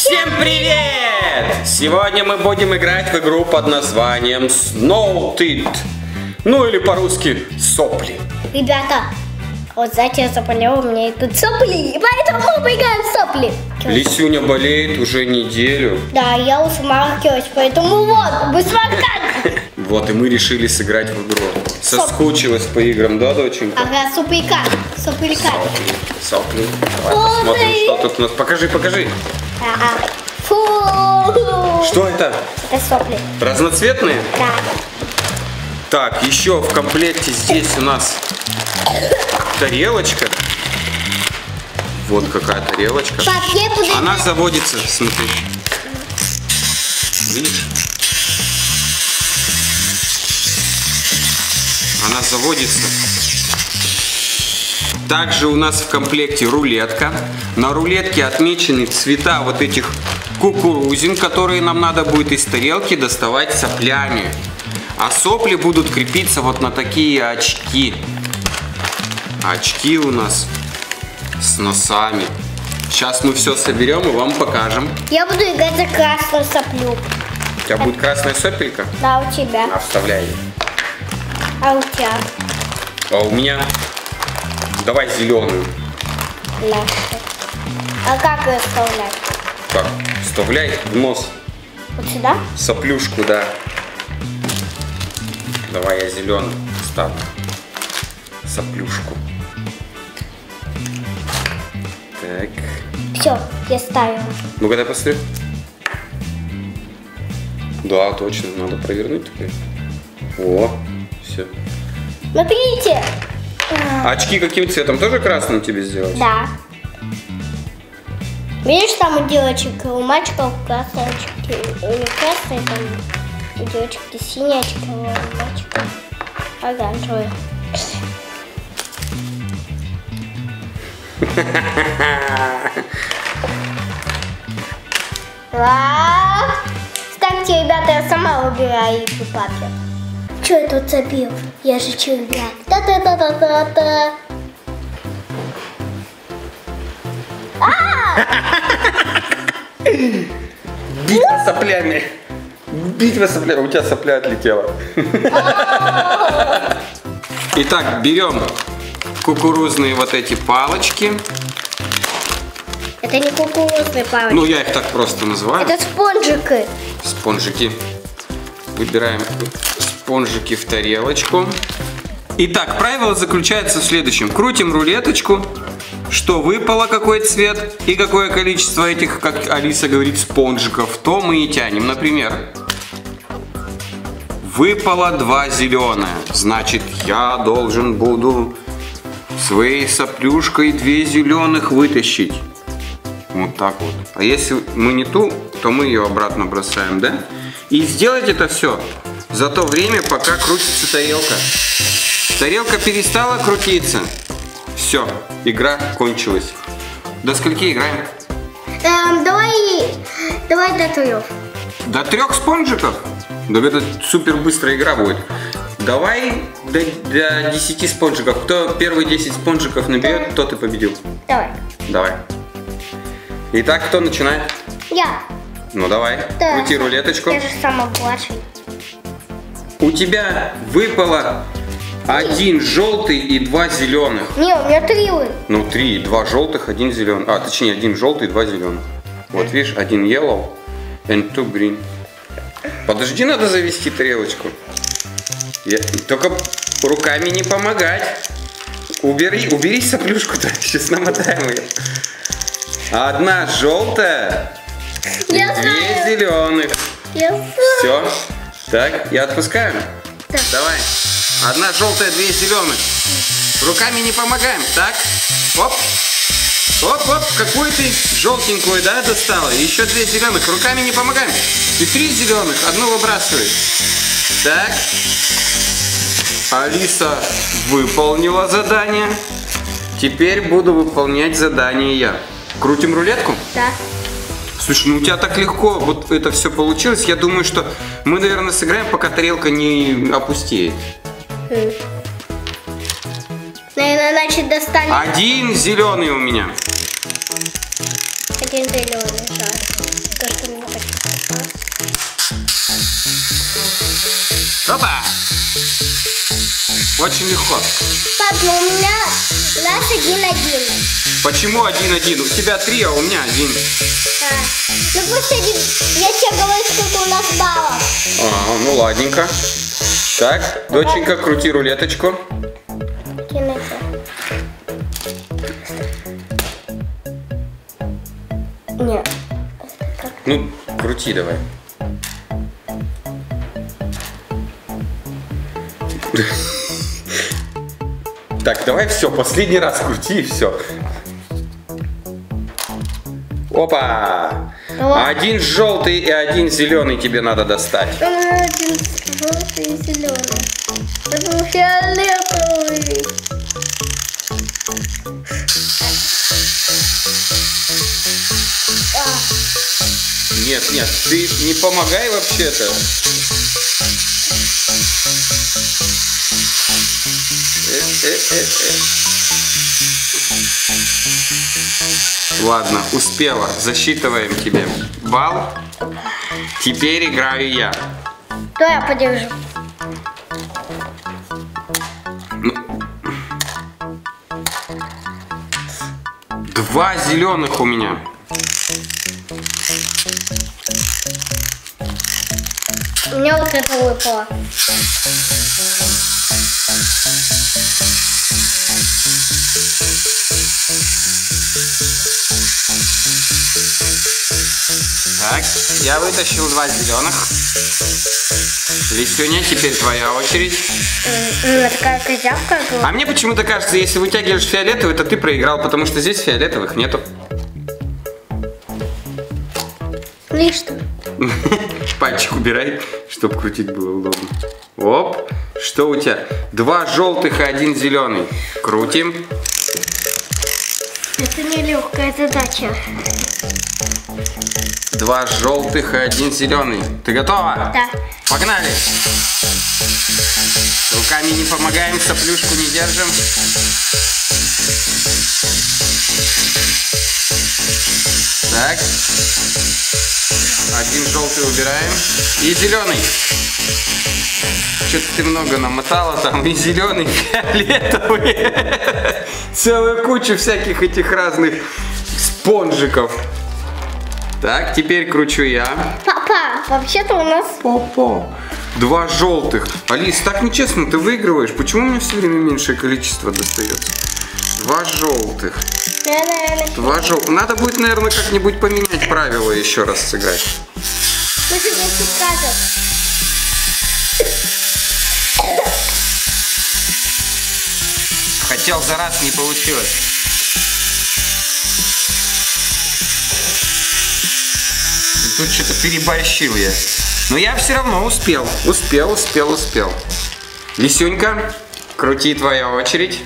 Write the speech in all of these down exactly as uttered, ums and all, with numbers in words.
Всем привет! Сегодня мы будем играть в игру под названием Snowtid. Ну или по-русски сопли. Ребята, вот знаете, я заболела, у меня тут сопли, и поэтому мы играем в сопли. Лисюня болеет уже неделю. Да, я усмаркиваюсь, поэтому вот, вы сморкать. Вот, и мы решили сыграть в игру. Соскучилась по играм, да, доченька? Ага, сопляка, сопляка. Сопли, сопли. Давай посмотрим, что тут у нас. Покажи, покажи. Ага. Фу. Что это? Это сопли. Разноцветные? Да. Так, еще в комплекте здесь у нас тарелочка. Вот какая тарелочка. Пап, я буду... Она заводится, смотри. Видишь? Она заводится. Также у нас в комплекте рулетка. На рулетке отмечены цвета вот этих кукурузин, которые нам надо будет из тарелки доставать соплями. А сопли будут крепиться вот на такие очки. Очки у нас с носами. Сейчас мы все соберем и вам покажем. Я буду играть за красную соплю. У тебя будет красная сопелька? Да, у тебя. А, вставляй ее. А у тебя? А у меня... Давай зеленую. Да. А как ее вставлять? Так, вставляй в нос. Вот сюда? Соплюшку, да. Давай я зеленую ставлю. Соплюшку. Так. Все, я ставила. Ну-ка, дай посмотри. Да, точно, надо провернуть теперь. О, все. Смотрите. Очки каким цветом? Тоже красным тебе сделать? Да. Видишь, там у девочек, у мальчиков красные очки. У них красные, там у девочек синие очки, а у мальчиков оранжевые. Кстати, ребята, я сама выбираю игру папе. Че я тут забил? Я же червяк. Та-та-та-та-та-та. Битва соплями. Битва соплями. У тебя сопля отлетела. Итак, берем кукурузные вот эти палочки. Это не кукурузные палочки. Ну, я их так просто называю. Это спонжики. Спонжики. Выбираем спонжики в тарелочку. Итак, правило заключается в следующем. Крутим рулеточку, что выпало, какой цвет и какое количество этих, как Алиса говорит, спонжиков, то мы и тянем. Например, выпало два зеленые. Значит, я должен буду своей соплюшкой две зеленых вытащить. Вот так вот. А если мы не ту, то мы ее обратно бросаем, да? И сделать это все за то время, пока крутится тарелка. Тарелка перестала крутиться. Все, игра кончилась. До скольки играем? Эм, давай, давай до трех. До трех спонжиков? Да это супер быстрая игра будет. Давай до, до десяти спонжиков. Кто первые десять спонжиков наберет, тот и победил. Давай. Давай. Итак, кто начинает? Я. Ну давай, Да. крути рулеточку. Я же самый младший. У тебя выпало один желтый и два зеленых. Не, у меня три. Ну, три, два желтых, один зеленый. А, точнее, один желтый, два зеленых. Вот, видишь, один yellow and two green. Подожди, надо завести тарелочку. Я... Только руками не помогать. Убери, убери соплюшку-то, сейчас намотаем ее. Одна желтая, Я две знаю. зеленых. Я знаю. Все. Так, я отпускаю. Да. Давай. Одна желтая, две зеленых. Руками не помогаем. Так. Оп. Оп, оп. Какую ты желтенькую, да, достала? Еще две зеленых. Руками не помогаем. И три зеленых. Одну выбрасывай. Так. Алиса выполнила задание. Теперь буду выполнять задание я. Крутим рулетку? Да. Слушай, ну у тебя так легко вот это все получилось. Я думаю, что мы, наверное, сыграем, пока тарелка не опустеет. Хм. Наверное, значит, достанем. Один зеленый у меня. Один зеленый, жаль. Опа! Очень легко. Пап, ну у меня у нас один-один. Почему один-один? У тебя три, а у меня один. А, ну просто один. Я тебе говорю, сколько у нас баллов. А, ну ладненько. Так, доченька, крути рулеточку. Кинуться. Нет. Ну, крути давай. Так, давай все, последний раз крути и все. Опа! Один желтый и один зеленый тебе надо достать. Один желтый и зеленый. Это фиолетовый. Нет, нет, ты не помогай вообще-то. Э, э, э, э. Ладно, успела. Засчитываем тебе балл. Теперь играю я. Да, я подержу. Два зеленых у меня. Мне вот это выпало. Так, я вытащил два зеленых. Лисюня, теперь твоя очередь. М, такая козявка была. А мне почему-то кажется, если вытягиваешь фиолетовый, то ты проиграл, потому что здесь фиолетовых нету. Ну и что? Пальчик убирай, чтобы крутить было удобно. Оп, что у тебя? Два желтых и один зеленый. Крутим. Это нелегкая задача. Два желтых и один зеленый. Ты готова? Да. Погнали. Руками не помогаем, соплюшку не держим. Так. Один желтый убираем. И зеленый. Что-то ты много намотала там. И зеленый, и фиолетовый. Целую кучу всяких этих разных спонжиков. Так, теперь кручу я. Папа, вообще-то у нас... Папа. Два желтых. Алис, так нечестно, ты выигрываешь. Почему мне все время меньшее количество достается? Два желтых. Я, наверное... Два желтых. Надо будет, наверное, как-нибудь поменять правила и еще раз сыграть. Мы же вместе скажем. Хотел за раз, не получилось. Тут что-то переборщил я. Но я все равно успел. Успел, успел, успел. Лисюнька, крути, твоя очередь.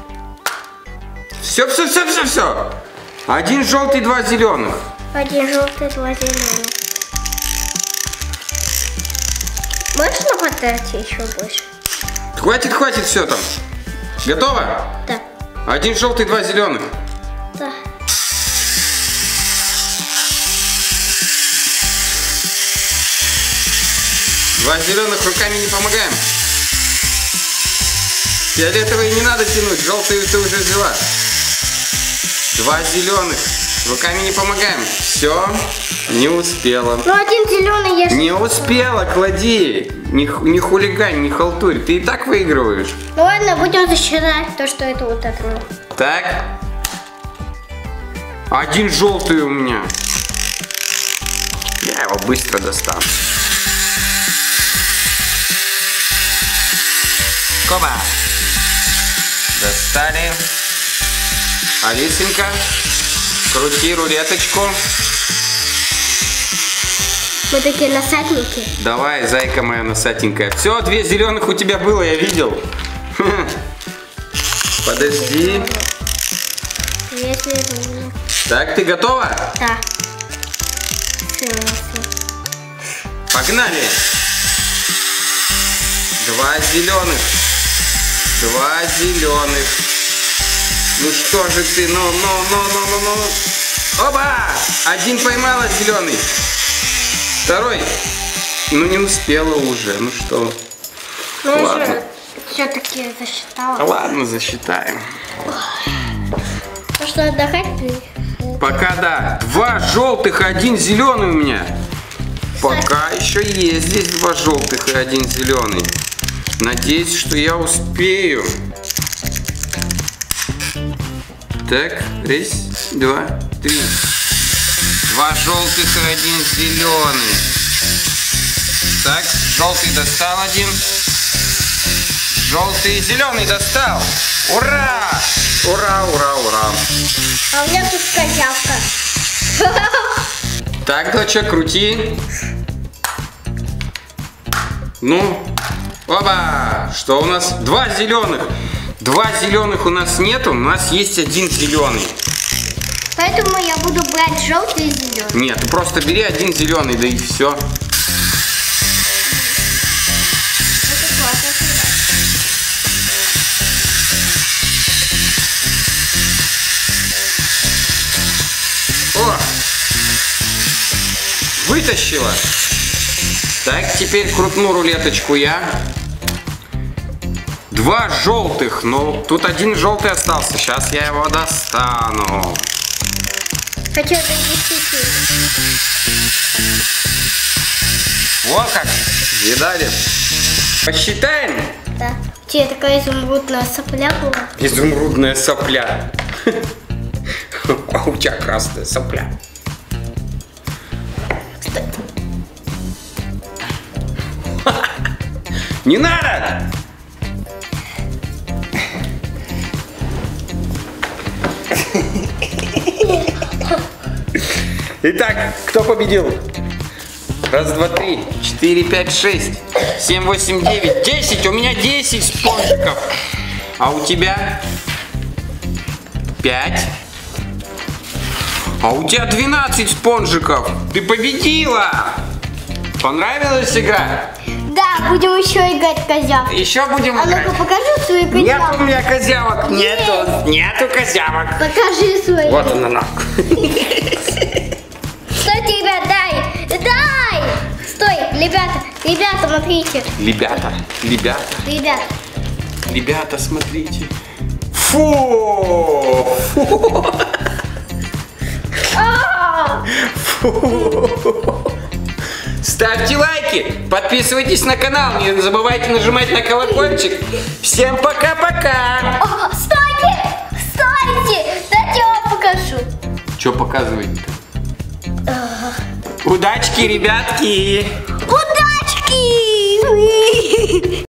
Все, все, все, все, все. Один желтый, два зеленых. Один желтый, два зеленых. Можешь намотать еще больше? Хватит, хватит, все там. Готово? Да. Один желтый, два зеленых. Да. Два зеленых, руками не помогаем. Фиолетовые не надо тянуть, желтые ты уже взяла. Два зеленых, руками не помогаем. Все, не успела. Ну один зеленый я... Не успела, клади. Не, не хулигань, не халтурь. Ты и так выигрываешь. Ну ладно, будем засчитать то, что это вот это. Так. Один желтый у меня. Я его быстро достану. Коба. Достали. Алисенька, крути рулеточку. Мы такие носатники. Давай, зайка моя носатенькая. Все, две зеленых у тебя было, я видел. Подожди. Если... Так, ты готова? Да. Погнали. Два зеленых. Два зеленых. Ну что же ты, ну, ну, ну, ну, ну, ну. Оба! Один поймала зеленый. Второй. Ну не успела уже. Ну что? Ну Ладно. уже все-таки засчитала. Ладно, засчитаем. Ну что, отдыхать? Пока да. Два желтых и один зеленый у меня. Пока еще есть здесь два желтых и один зеленый. Надеюсь, что я успею. Так, раз, два, три. Два желтых и один зеленый. Так, желтый достал один. Желтый и зеленый достал. Ура! Ура, ура, ура. А у меня тут козявка. Так, доча, крути. Ну, оба! Что у нас? Два зеленых. Два зеленых у нас нету, у нас есть один зеленый. Поэтому я буду брать желтый и зеленый. Нет, ты просто бери один зеленый, да и все. О! Вытащила. Так, теперь крутну рулеточку я. Два желтых, но тут один желтый остался. Сейчас я его достану. Хочу это десять. Вот как. Видали? Посчитаем? Да. Тебе такая изумрудная сопля была? Изумрудная сопля. А у тебя красная сопля. Не надо! Итак, кто победил? Раз, два, три, четыре, пять, шесть, семь, восемь, девять, десять. У меня десять спонжиков. А у тебя? Пять. А у тебя двенадцать спонжиков. Ты победила. Понравилась игра? Да, будем еще играть в козявку. Еще будем А играть. ну-ка покажи свою Нет у козявку. меня козявок. Нету. Нету козявок. Покажи свою. Вот она на. Стойте, ребят, дай! Дай! Стой, ребята, ребята, смотрите. Ребята, ребята, Ребят. ребята, смотрите. Фу! Фу! А! Фу! Ставьте лайки, подписывайтесь на канал, не забывайте нажимать на колокольчик. Всем пока-пока! О, стойте! Стойте! Дайте я вам покажу. Что показывает-то? Удачки, ребятки! Удачки!